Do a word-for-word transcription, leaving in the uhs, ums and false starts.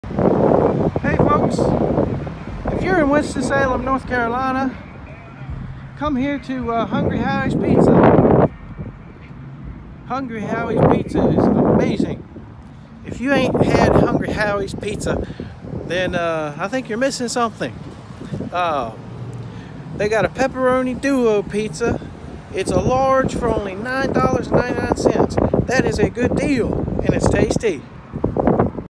Hey folks, if you're in Winston-Salem, North Carolina, come here to uh, Hungry Howie's Pizza. Hungry Howie's Pizza is amazing. If you ain't had Hungry Howie's Pizza, then uh, I think you're missing something. Uh, they got a pepperoni duo pizza. It's a large for only nine dollars and ninety-nine cents. That is a good deal, and it's tasty.